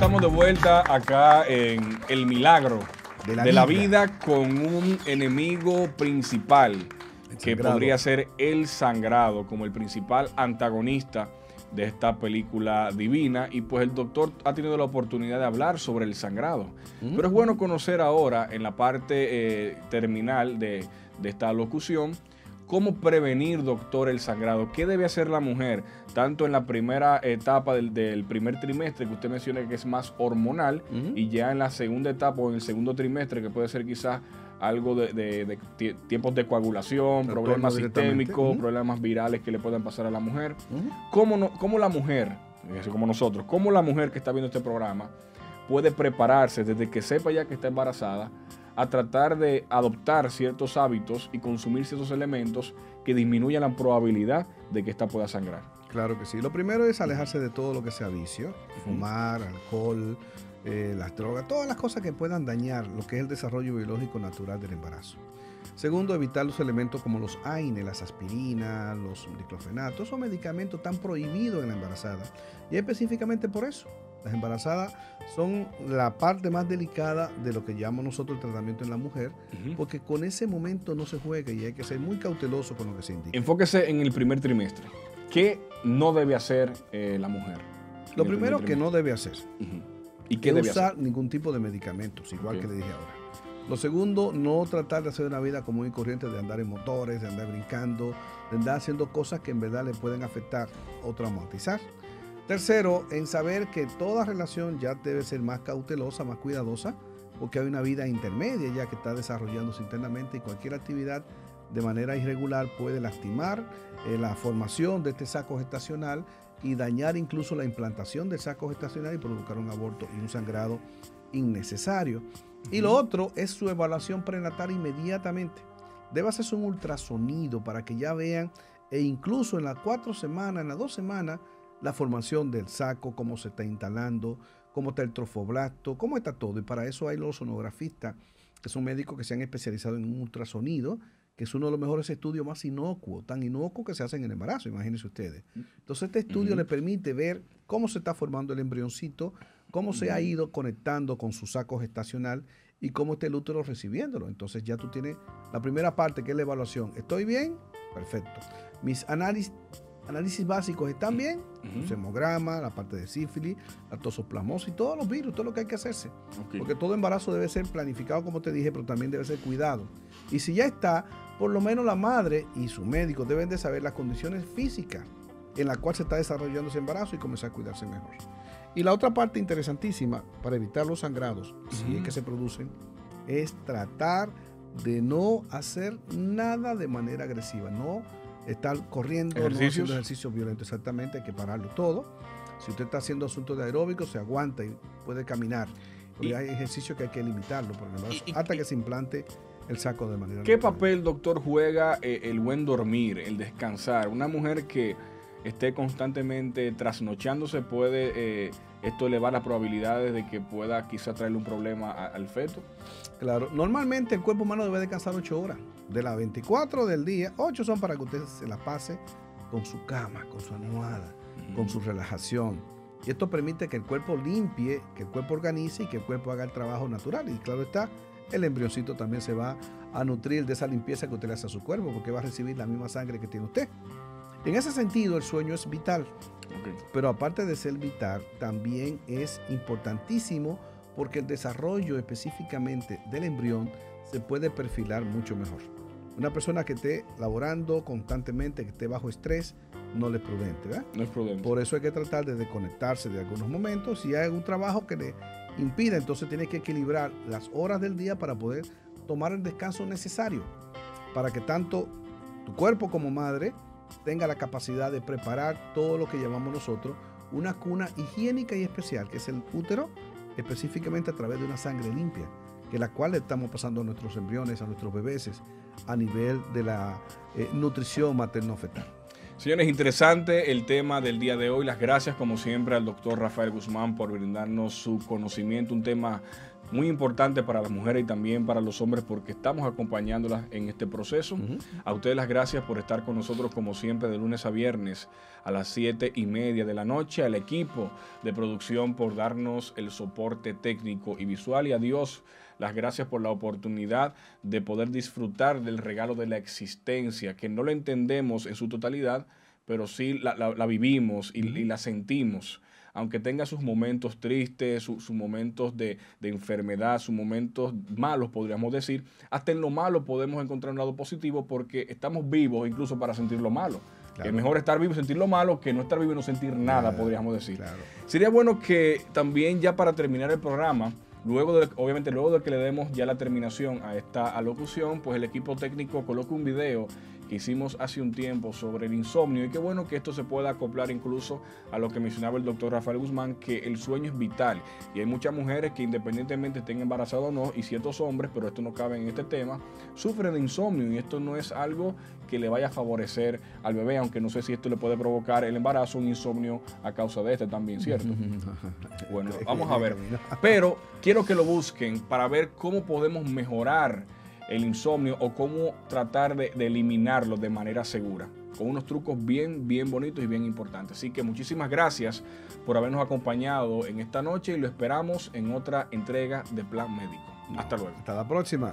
estamos de vuelta acá en El Milagro de la vida con un enemigo principal que podría ser el sangrado como el principal antagonista de esta película divina, y pues el doctor ha tenido la oportunidad de hablar sobre el sangrado. Pero es bueno conocer ahora en la parte terminal de esta locución cómo prevenir, doctor, el sangrado. ¿Qué debe hacer la mujer? Tanto en la primera etapa del primer trimestre, que usted menciona que es más hormonal, y ya en la segunda etapa o en el segundo trimestre, que puede ser quizás algo de tiempos de coagulación, problemas sistémicos, problemas virales que le puedan pasar a la mujer. ¿Cómo la mujer, como nosotros, cómo la mujer que está viendo este programa puede prepararse desde que sepa ya que está embarazada a tratar de adoptar ciertos hábitos y consumir ciertos elementos que disminuyan la probabilidad de que ésta pueda sangrar? Claro que sí. Lo primero es alejarse de todo lo que sea vicio, fumar, alcohol, las drogas, todas las cosas que puedan dañar lo que es el desarrollo biológico natural del embarazo. Segundo, evitar los elementos como los AINE, las aspirinas, los diclofenatos, esos medicamentos tan prohibidos en la embarazada. Y específicamente por eso, las embarazadas son la parte más delicada de lo que llamamos nosotros el tratamiento en la mujer, porque con ese momento no se juega y hay que ser muy cauteloso con lo que se indica. Enfóquese en el primer trimestre. ¿Qué no debe hacer la mujer? Lo primero que no debe hacer ¿y qué debe usar hacer? Ningún tipo de medicamentos, igual que le dije ahora. Lo segundo, no tratar de hacer una vida común y corriente, de andar en motores, de andar brincando, de andar haciendo cosas que en verdad le pueden afectar o traumatizar. Tercero, en saber que toda relación ya debe ser más cautelosa, más cuidadosa, porque hay una vida intermedia ya que está desarrollándose internamente, y cualquier actividad de manera irregular puede lastimar la formación de este saco gestacional y dañar incluso la implantación del saco gestacional y provocar un aborto y un sangrado innecesario. Y lo otro es su evaluación prenatal inmediatamente. Debe hacerse un ultrasonido para que ya vean, e incluso en las 4 semanas, en las 2 semanas, la formación del saco, cómo se está instalando, cómo está el trofoblasto, cómo está todo. Y para eso hay los sonografistas, que son médicos que se han especializado en un ultrasonido, que es uno de los mejores estudios más inocuos, tan inocuos que se hacen en el embarazo, imagínense ustedes. Entonces este estudio le permite ver cómo se está formando el embrioncito, cómo se ha ido conectando con su saco gestacional y cómo está el útero recibiéndolo. Entonces ya tú tienes la primera parte, que es la evaluación. ¿Estoy bien? Perfecto. Mis análisis básicos están bien, el hemograma, la parte de sífilis, la tosoplasmosis, todos los virus, todo lo que hay que hacerse. Porque todo embarazo debe ser planificado, como te dije, pero también debe ser cuidado. Y si ya está, por lo menos la madre y su médico deben de saber las condiciones físicas en las cuales se está desarrollando ese embarazo y comenzar a cuidarse mejor. Y la otra parte interesantísima para evitar los sangrados, si es que se producen, es tratar de no hacer nada de manera agresiva, no estar corriendo, no haciendo ejercicios violentos. Exactamente, hay que pararlo todo. Si usted está haciendo asuntos de aeróbico, se aguanta y puede caminar. Porque hay ejercicios que hay que limitarlo por el embarazo, hasta que se implante el saco de manera ¿Qué natural. papel, doctor, juega el buen dormir, el descansar? Una mujer que esté constantemente trasnochándose, ¿puede esto elevar las probabilidades de que pueda quizá traerle un problema al feto? Claro, normalmente el cuerpo humano debe descansar 8 horas. De las 24 del día, 8 son para que usted se las pase con su cama, con su almohada, con su relajación. Y esto permite que el cuerpo limpie, que el cuerpo organice y que el cuerpo haga el trabajo natural. Y claro está, el embrioncito también se va a nutrir de esa limpieza que usted le hace a su cuerpo, porque va a recibir la misma sangre que tiene usted. En ese sentido, el sueño es vital. Pero aparte de ser vital, también es importantísimo, porque el desarrollo específicamente del embrión se puede perfilar mucho mejor. Una persona que esté laborando constantemente, que esté bajo estrés, no es prudente, ¿verdad? No es prudente. Por eso hay que tratar de desconectarse de algunos momentos. Si hay algún trabajo que le impida, entonces tiene que equilibrar las horas del día para poder tomar el descanso necesario, para que tanto tu cuerpo como madre tenga la capacidad de preparar todo lo que llamamos nosotros una cuna higiénica y especial, que es el útero, específicamente a través de una sangre limpia, que la cual le estamos pasando a nuestros embriones, a nuestros bebés, a nivel de la nutrición materno-fetal. Señores, interesante el tema del día de hoy. Las gracias, como siempre, al doctor Rafael Guzmán por brindarnos su conocimiento, un tema muy importante para las mujeres y también para los hombres porque estamos acompañándolas en este proceso. A ustedes las gracias por estar con nosotros como siempre de lunes a viernes a las 7:30 de la noche, al equipo de producción por darnos el soporte técnico y visual y a Dios las gracias por la oportunidad de poder disfrutar del regalo de la existencia, que no lo entendemos en su totalidad, pero sí la vivimos y la sentimos. Aunque tenga sus momentos tristes, sus momentos de enfermedad, sus momentos malos, podríamos decir, hasta en lo malo podemos encontrar un lado positivo porque estamos vivos incluso para sentir lo malo. Claro. Es mejor estar vivo y sentir lo malo que no estar vivo y no sentir nada, podríamos decir. Claro. Sería bueno que también ya para terminar el programa, obviamente luego de que le demos ya la terminación a esta alocución, pues el equipo técnico coloque un video que hicimos hace un tiempo sobre el insomnio y qué bueno que esto se pueda acoplar incluso a lo que mencionaba el doctor Rafael Guzmán, que el sueño es vital y hay muchas mujeres que independientemente estén embarazadas o no y ciertos hombres, pero esto no cabe en este tema, sufren de insomnio y esto no es algo que le vaya a favorecer al bebé, aunque no sé si esto le puede provocar el embarazo, un insomnio a causa de este también, ¿cierto? Bueno, vamos a ver, pero quiero que lo busquen para ver cómo podemos mejorar el insomnio o cómo tratar de eliminarlo de manera segura, con unos trucos bien bonitos y bien importantes. Así que muchísimas gracias por habernos acompañado en esta noche y lo esperamos en otra entrega de Plan Médico. Hasta luego. Hasta la próxima.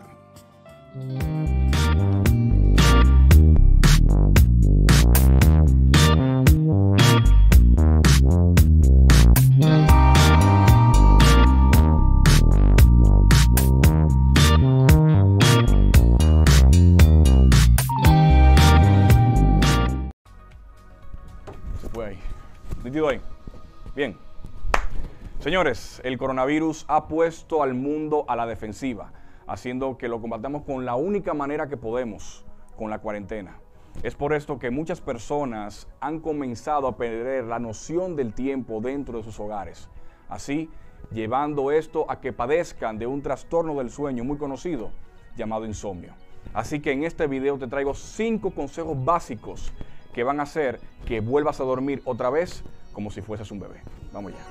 Bien, señores, el coronavirus ha puesto al mundo a la defensiva, haciendo que lo combatamos con la única manera que podemos, con la cuarentena. Es por esto que muchas personas han comenzado a perder la noción del tiempo dentro de sus hogares, así llevando esto a que padezcan de un trastorno del sueño muy conocido llamado insomnio. Así que en este video te traigo 5 consejos básicos que van a hacer que vuelvas a dormir otra vez como si fueses un bebé. Vamos ya.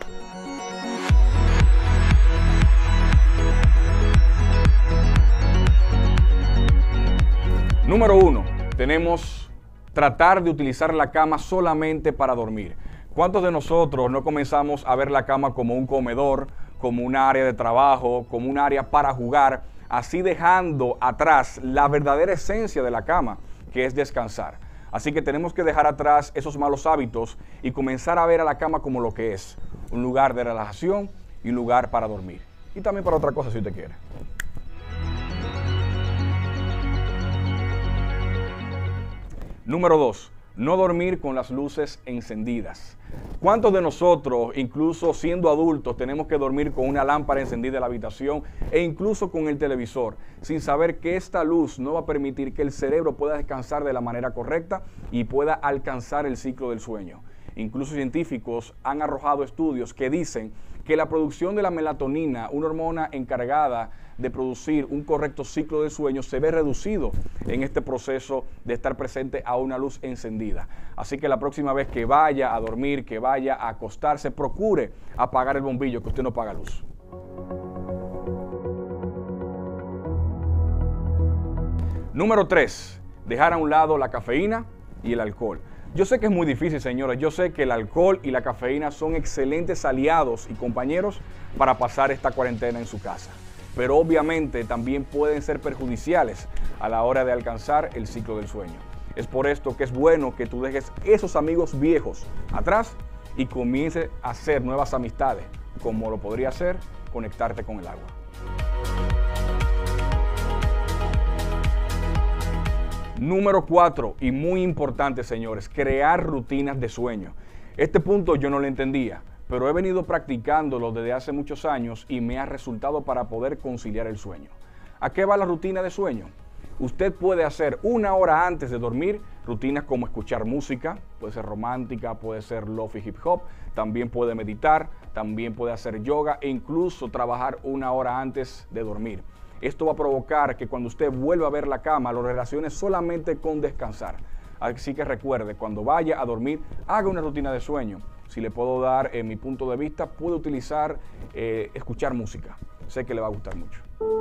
Número 1, tenemos tratar de utilizar la cama solamente para dormir. ¿Cuántos de nosotros no comenzamos a ver la cama como un comedor, como un área de trabajo, como un área para jugar, así dejando atrás la verdadera esencia de la cama, que es descansar? Así que tenemos que dejar atrás esos malos hábitos y comenzar a ver a la cama como lo que es, un lugar de relajación y un lugar para dormir. Y también para otra cosa si usted quiere. Número 2, no dormir con las luces encendidas. ¿Cuántos de nosotros, incluso siendo adultos, tenemos que dormir con una lámpara encendida en la habitación e incluso con el televisor, sin saber que esta luz no va a permitir que el cerebro pueda descansar de la manera correcta y pueda alcanzar el ciclo del sueño? Incluso científicos han arrojado estudios que dicen que la producción de la melatonina, una hormona encargada de producir un correcto ciclo de sueño, se ve reducido en este proceso de estar presente a una luz encendida. Así que la próxima vez que vaya a dormir, que vaya a acostarse, procure apagar el bombillo, que usted no paga luz. Número 3, dejar a un lado la cafeína y el alcohol. Yo sé que es muy difícil, señores. Yo sé que el alcohol y la cafeína son excelentes aliados y compañeros para pasar esta cuarentena en su casa. Pero obviamente también pueden ser perjudiciales a la hora de alcanzar el ciclo del sueño. Es por esto que es bueno que tú dejes esos amigos viejos atrás y comiences a hacer nuevas amistades, como lo podría ser conectarte con el agua. Número 4, y muy importante, señores, crear rutinas de sueño. Este punto yo no lo entendía, pero he venido practicándolo desde hace muchos años y me ha resultado para poder conciliar el sueño. ¿A qué va la rutina de sueño? Usted puede hacer 1 hora antes de dormir rutinas como escuchar música, puede ser romántica, puede ser lofi hip hop, también puede meditar, también puede hacer yoga e incluso trabajar 1 hora antes de dormir. Esto va a provocar que cuando usted vuelva a ver la cama, lo relacione solamente con descansar. Así que recuerde, cuando vaya a dormir, haga una rutina de sueño. Si le puedo dar mi punto de vista, puede utilizar escuchar música. Sé que le va a gustar mucho.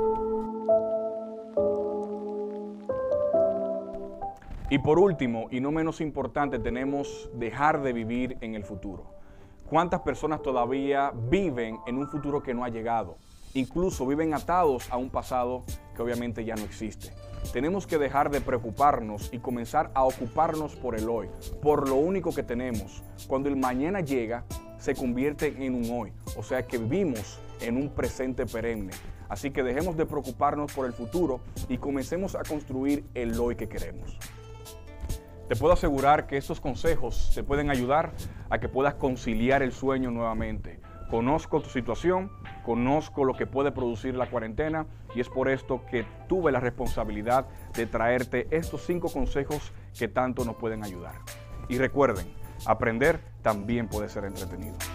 Y por último, y no menos importante, tenemos dejar de vivir en el futuro. ¿Cuántas personas todavía viven en un futuro que no ha llegado? Incluso viven atados a un pasado que obviamente ya no existe. Tenemos que dejar de preocuparnos y comenzar a ocuparnos por el hoy, por lo único que tenemos. Cuando el mañana llega, se convierte en un hoy. O sea que vivimos en un presente perenne. Así que dejemos de preocuparnos por el futuro y comencemos a construir el hoy que queremos. Te puedo asegurar que estos consejos te pueden ayudar a que puedas conciliar el sueño nuevamente. Conozco tu situación, conozco lo que puede producir la cuarentena y es por esto que tuve la responsabilidad de traerte estos 5 consejos que tanto nos pueden ayudar. Y recuerden, aprender también puede ser entretenido.